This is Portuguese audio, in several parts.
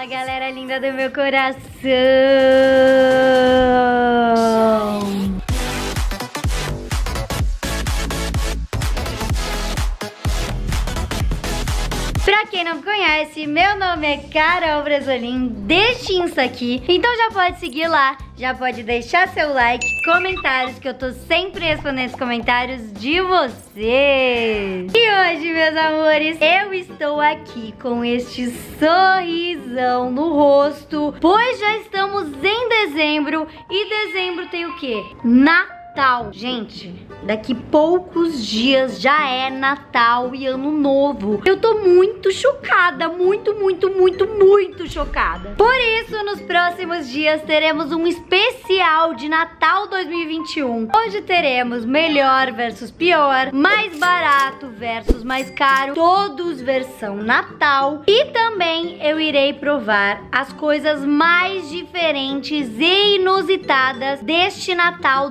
Fala, galera linda do meu coração! Pra quem não me conhece, meu nome é Carol Bresolim, deste Insta aqui. Então já pode seguir lá, já pode deixar seu like, comentários, que eu tô sempre respondendo os comentários de vocês. E hoje, meus amores, eu estou aqui com este sorrisão no rosto, pois já estamos em dezembro e dezembro tem o quê? Natal, gente, daqui poucos dias já é Natal e Ano Novo. Eu tô muito chocada, muito chocada. Por isso, nos próximos dias teremos um especial de Natal 2021. Hoje teremos melhor versus pior, mais barato versus mais caro, todos versão Natal. E também eu irei provar as coisas mais diferentes e inusitadas deste Natal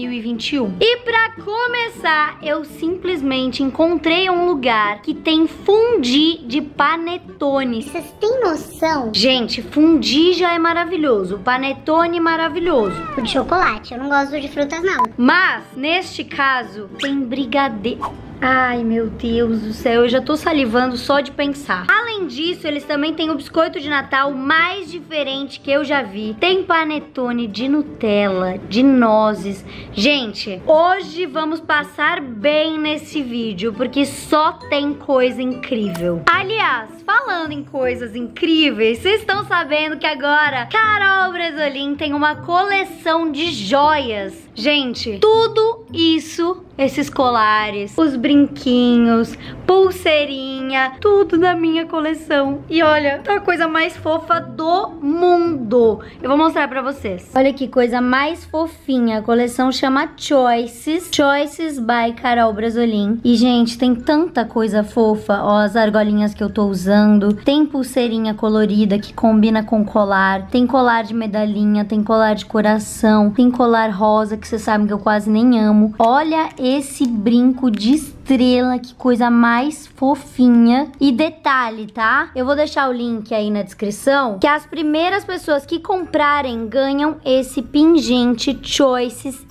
2021. E pra começar, eu simplesmente encontrei um lugar que tem fundi de panetone. Vocês têm noção? Gente, fundi já é maravilhoso, panetone maravilhoso. O de chocolate, eu não gosto de frutas não. Mas, neste caso, tem brigadeiro. Ai, meu Deus do céu, eu já tô salivando só de pensar. Além disso, eles também têm o biscoito de Natal mais diferente que eu já vi. Tem panetone de Nutella, de nozes. Gente, hoje vamos passar bem nesse vídeo, porque só tem coisa incrível. Aliás, falando em coisas incríveis, vocês estão sabendo que agora Carol Bresolim tem uma coleção de joias. Gente, tudo isso, esses colares, os brinquinhos, pulseirinha, tudo da minha coleção. E olha, tá a coisa mais fofa do mundo. Eu vou mostrar pra vocês. Olha que coisa mais fofinha. A coleção chama Choices. Choices by Carol Bresolim. E, gente, tem tanta coisa fofa. Ó, as argolinhas que eu tô usando. Tem pulseirinha colorida que combina com colar. Tem colar de medalhinha, tem colar de coração, tem colar rosa, que vocês sabem que eu quase nem amo. Olha esse brinco de estrela, que coisa mais fofinha. E detalhe, tá? Eu vou deixar o link aí na descrição, que as primeiras pessoas que comprarem ganham esse pingente Choices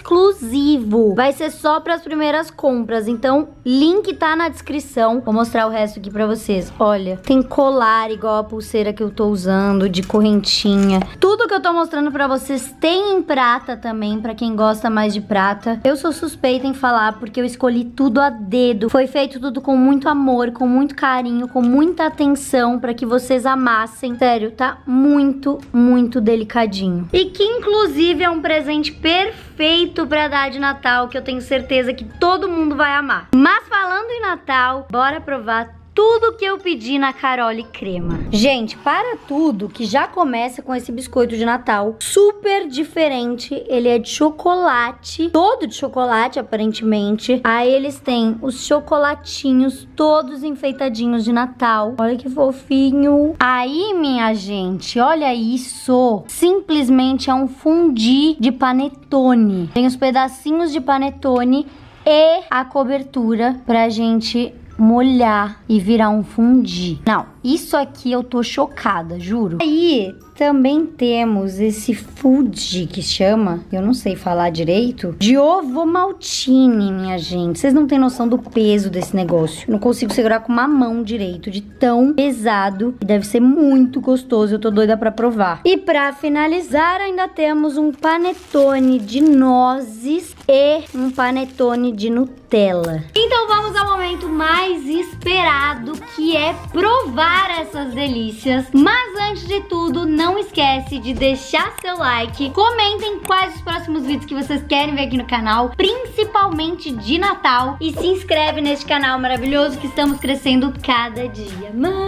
exclusivo. Vai ser só para as primeiras compras, então link tá na descrição. Vou mostrar o resto aqui pra vocês. Olha, tem colar igual a pulseira que eu tô usando, de correntinha. Tudo que eu tô mostrando pra vocês tem em prata também, pra quem gosta mais de prata. Eu sou suspeita em falar porque eu escolhi tudo a dedo. Foi feito tudo com muito amor, com muito carinho, com muita atenção pra que vocês amassem. Sério, tá muito delicadinho. E que inclusive é um presente perfeito pra dar de Natal, que eu tenho certeza que todo mundo vai amar. Mas falando em Natal, bora provar tudo que eu pedi na Carole Crema. Gente, para tudo, que já começa com esse biscoito de Natal, super diferente. Ele é de chocolate, todo de chocolate, aparentemente. Aí eles têm os chocolatinhos todos enfeitadinhos de Natal. Olha que fofinho. Aí, minha gente, olha isso. Simplesmente é um fundi de panetone. Tem os pedacinhos de panetone e a cobertura pra gente molhar e virar um fundi. Não, isso aqui eu tô chocada, juro. Aí também temos esse fundi que chama, eu não sei falar direito, de ovo maltine, minha gente. Vocês não têm noção do peso desse negócio. Eu não consigo segurar com uma mão direito, de tão pesado. E deve ser muito gostoso, eu tô doida pra provar. E pra finalizar, ainda temos um panetone de nozes e um panetone de Nutella. Então vamos ao momento mais esperado, que é provar essas delícias. Mas antes de tudo, não esquece de deixar seu like, comentem quais os próximos vídeos que vocês querem ver aqui no canal, principalmente de Natal, e se inscreve neste canal maravilhoso que estamos crescendo cada dia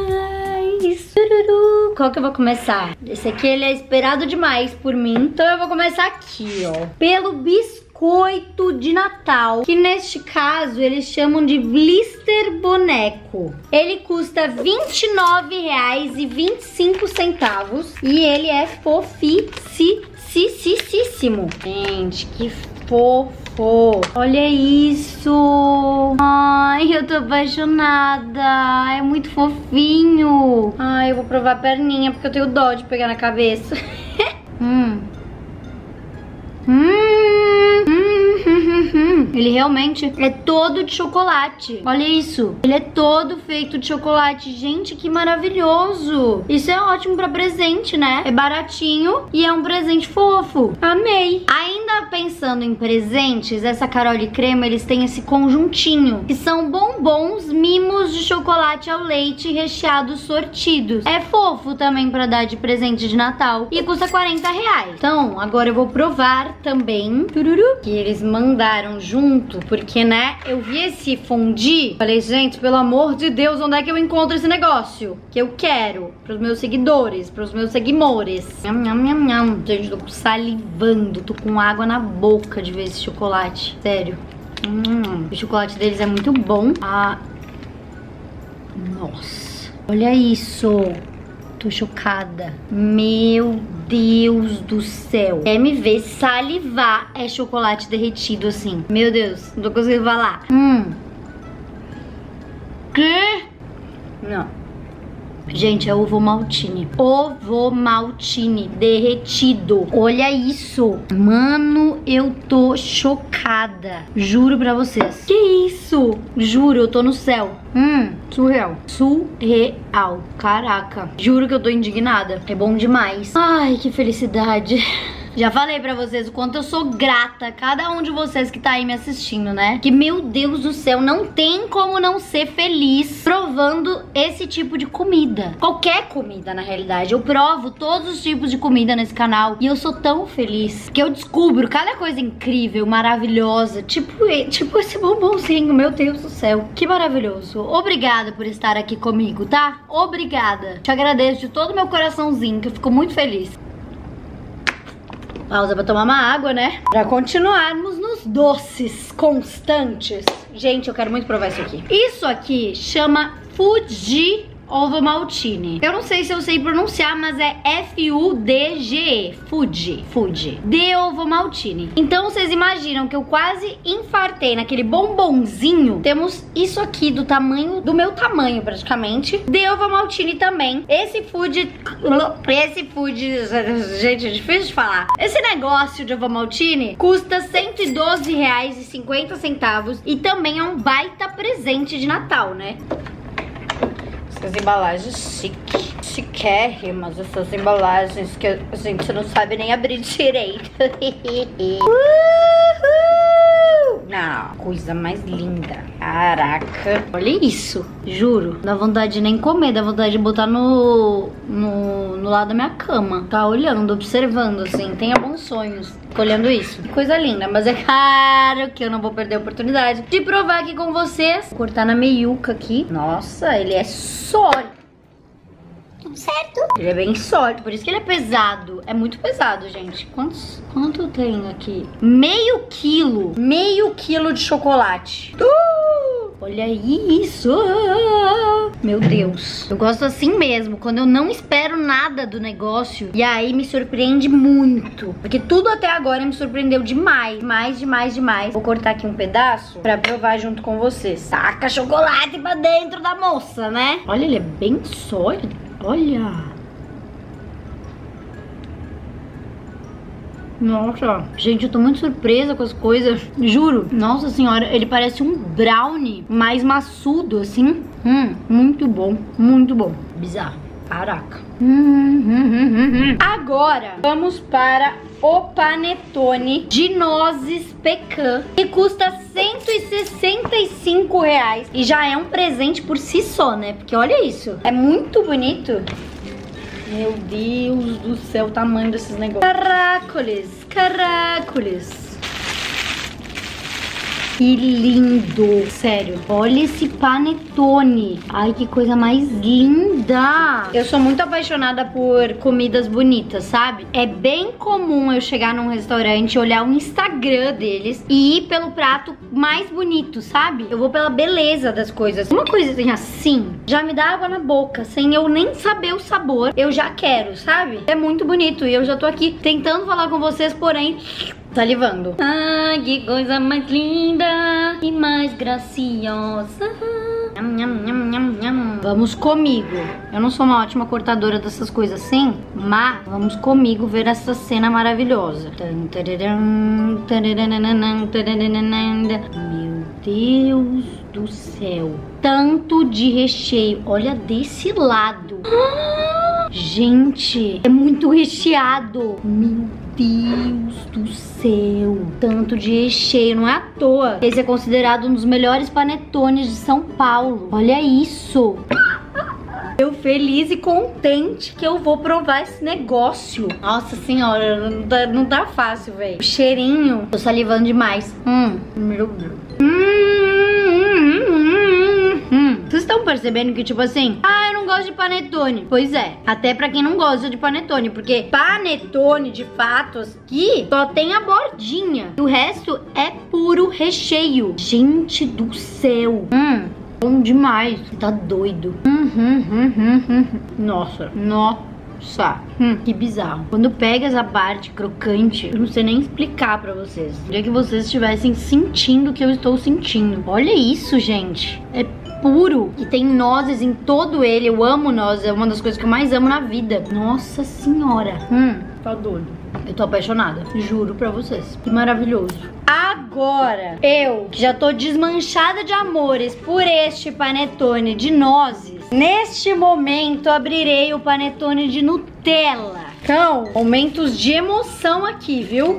mais. Qual que eu vou começar? Esse aqui ele é esperado demais por mim, então eu vou começar aqui, ó, pelo biscoito de Natal, que neste caso eles chamam de Blister Boneco. Ele custa R$ 29,25 e ele é fofíssimo. Gente, que fofo. fofo. Olha isso. Ai, eu tô apaixonada. É muito fofinho. Ai, eu vou provar a perninha porque eu tenho dó de pegar na cabeça. Ele realmente é todo de chocolate. Olha isso. Ele é todo feito de chocolate. Gente, que maravilhoso. Isso é ótimo pra presente, né? É baratinho e é um presente fofo. Amei. Ainda pensando em presentes, essa Carole Crema, eles têm esse conjuntinho, que são bombons mimos de chocolate ao leite recheados sortidos. É fofo também pra dar de presente de Natal. E custa R$40. Então, agora eu vou provar também, que eles mandaram junto, porque, né, eu vi esse fondue, falei, gente, pelo amor de Deus, onde é que eu encontro esse negócio? Que eu quero, pros meus seguidores, pros meus seguimores. Gente, tô salivando, tô com água na boca de ver esse chocolate, sério. O chocolate deles é muito bom. Nossa, olha isso. Tô chocada. Meu Deus do céu. Quer me ver salivar é chocolate derretido assim. Meu Deus, não tô conseguindo falar. Que? Não. Gente, é ovo maltine. Ovo maltine derretido. Olha isso. Mano, eu tô chocada. Juro pra vocês. Que isso? Juro, eu tô no céu. Surreal. Surreal. Caraca. Juro que eu tô indignada. É bom demais. Ai, que felicidade. Já falei pra vocês o quanto eu sou grata a cada um de vocês que tá aí me assistindo, né? Que, meu Deus do céu, não tem como não ser feliz provando esse tipo de comida. Qualquer comida, na realidade. Eu provo todos os tipos de comida nesse canal e eu sou tão feliz que eu descubro cada coisa incrível, maravilhosa. Tipo esse bombonzinho, meu Deus do céu. Que maravilhoso. Obrigada por estar aqui comigo, tá? Obrigada. Te agradeço de todo o meu coraçãozinho, que eu fico muito feliz. Pausa pra tomar uma água, né? Pra continuarmos nos doces constantes. Gente, eu quero muito provar isso aqui. Isso aqui chama Fudgy Ovo Maltine. Eu não sei se eu sei pronunciar, mas é F-U-D-G-E. Fudgy. De Ovo Maltine. Então vocês imaginam que eu quase infartei naquele bombonzinho. Temos isso aqui do meu tamanho praticamente. De Ovo Maltine também. Esse Fudgy, gente, é difícil de falar. Esse negócio de Ovo Maltine custa R$112,50 e também é um baita presente de Natal, né? Essas embalagens chiquérrimas, essas embalagens que a gente não sabe nem abrir direito. Não, coisa mais linda. Caraca. Olha isso, juro. Dá vontade de nem comer, dá vontade de botar no lado da minha cama. Tá olhando, observando, assim. Tenha bons sonhos. Fico olhando isso. Que coisa linda, mas é claro que eu não vou perder a oportunidade de provar aqui com vocês. Vou cortar na meiuca aqui. Nossa, ele é sólido. Certo? Ele é bem sólido, por isso que ele é pesado. É muito pesado, gente. Quanto eu tenho aqui? Meio quilo de chocolate. Olha isso. Meu Deus. Eu gosto assim mesmo, quando eu não espero nada do negócio. E aí me surpreende muito. Porque tudo até agora me surpreendeu demais. Demais. Vou cortar aqui um pedaço pra provar junto com vocês. Saca chocolate pra dentro da moça, né? Olha, ele é bem sólido. Olha. Nossa, gente, eu tô muito surpresa com as coisas. Juro, nossa senhora, ele parece um brownie mais maçudo, assim. Muito bom, bizarro. Caraca. Agora, vamos para o panetone de nozes pecan, que custa R$165. E já é um presente por si só, né? Porque olha isso, é muito bonito. Meu Deus do céu, o tamanho desses negócios. Caracoles. Que lindo, sério. Olha esse panetone. Ai, que coisa mais linda. Eu sou muito apaixonada por comidas bonitas, sabe? É bem comum eu chegar num restaurante, olhar o Instagram deles e ir pelo prato mais bonito, sabe? Eu vou pela beleza das coisas. Uma coisinha assim já me dá água na boca, sem eu nem saber o sabor. Eu já quero, sabe? É muito bonito e eu já tô aqui tentando falar com vocês, porém salivando. Ai, que coisa mais linda e mais graciosa. Vamos comigo. Eu não sou uma ótima cortadora dessas coisas assim, mas vamos comigo ver essa cena maravilhosa. Meu Deus do céu. Tanto de recheio. Olha desse lado. Gente, é muito recheado. Meu Deus do céu. Tanto de recheio, não é à toa. Esse é considerado um dos melhores panetones de São Paulo. Olha isso. Eu feliz e contente que eu vou provar esse negócio. Nossa senhora, não tá fácil, velho. O cheirinho, tô salivando demais. Meu Deus. Vocês estão percebendo que, tipo assim, eu não gosto de panetone. Pois é, até pra quem não gosta de panetone, porque panetone, de fato, aqui só tem a bordinha. O resto é puro recheio. Gente do céu. Bom demais. Tá doido. Nossa. Que bizarro. Quando pega essa parte crocante, eu não sei nem explicar pra vocês. Queria que vocês estivessem sentindo o que eu estou sentindo. Olha isso, gente. É puro. E tem nozes em todo ele. Eu amo nozes. É uma das coisas que eu mais amo na vida. Nossa senhora. Tá doido. Eu tô apaixonada. Juro pra vocês. Que maravilhoso. Agora, eu que já tô desmanchada de amores por este panetone de nozes, neste momento abrirei o panetone de Nutella. Então, momentos de emoção aqui, viu?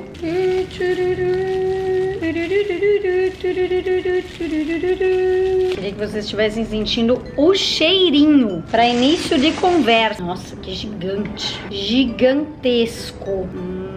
Queria que vocês estivessem sentindo o cheirinho para início de conversa. Nossa, que gigante. Gigantesco.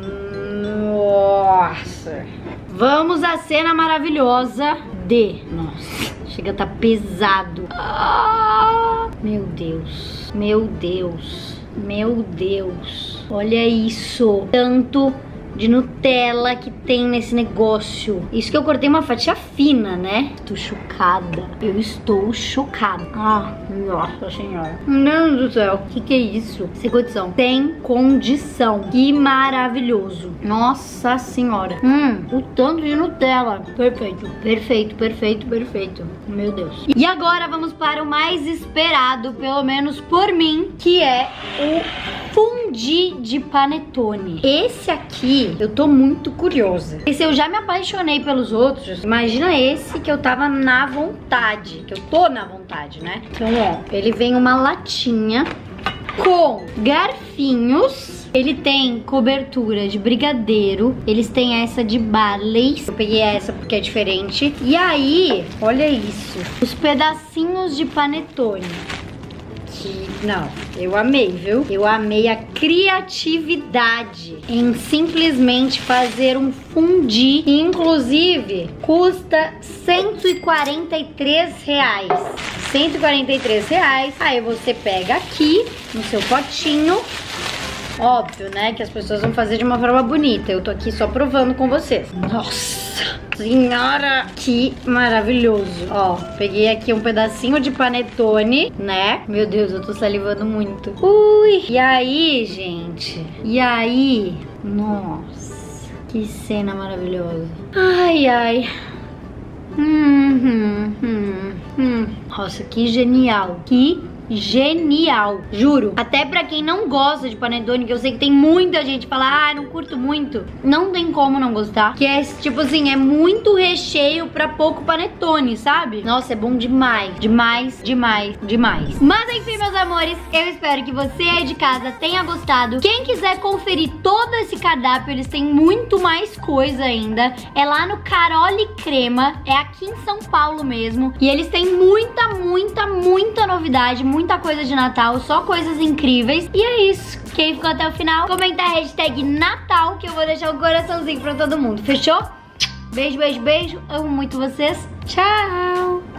Nossa. Vamos à cena maravilhosa de... Nossa, chega a tá pesado. Meu Deus. Meu Deus. Meu Deus. Olha isso. Tanto de Nutella que tem nesse negócio. Isso que eu cortei uma fatia fina, né? Tô chocada. Eu estou chocada. Nossa senhora. Meu Deus do céu. Que é isso? Sem condição. Sem condição. Que maravilhoso. Nossa senhora. O tanto de Nutella. Perfeito. Perfeito, perfeito, perfeito. Meu Deus. E agora vamos para o mais esperado, pelo menos por mim, que é o fundi de panetone. Esse aqui, eu tô muito curiosa. Esse eu já me apaixonei pelos outros. Imagina esse que eu tava na vontade. Que eu tô na vontade, né? Então, ó, ele vem uma latinha com garfinhos. Ele tem cobertura de brigadeiro. Eles têm essa de Barley. Eu peguei essa porque é diferente. E aí, olha isso. Os pedacinhos de panetone. Não, eu amei, viu? Eu amei a criatividade em simplesmente fazer um fundi. Inclusive, custa R$143. R$143. Aí você pega aqui no seu potinho. Óbvio, né, que as pessoas vão fazer de uma forma bonita. Eu tô aqui só provando com vocês. Nossa senhora, que maravilhoso. Ó, peguei aqui um pedacinho de panetone, né? Meu Deus, eu tô salivando muito. Ui! E aí, gente? E aí? Nossa, que cena maravilhosa. Ai, ai. Nossa, que genial. Que genial, juro. Até pra quem não gosta de panetone, que eu sei que tem muita gente que fala, não curto muito. Não tem como não gostar. Que é, tipo assim, é muito recheio pra pouco panetone, sabe? Nossa, é bom demais. Demais, demais, demais. Mas enfim, meus amores, eu espero que você aí de casa tenha gostado. Quem quiser conferir todo esse cardápio, eles têm muito mais coisa ainda. É lá no Carole Crema. É aqui em São Paulo mesmo. E eles têm muita, muita, muita novidade, muita coisa de Natal, só coisas incríveis. E é isso. Quem ficou até o final, comenta a hashtag Natal, que eu vou deixar um coraçãozinho pra todo mundo. Fechou? Beijo, beijo, beijo. Amo muito vocês. Tchau!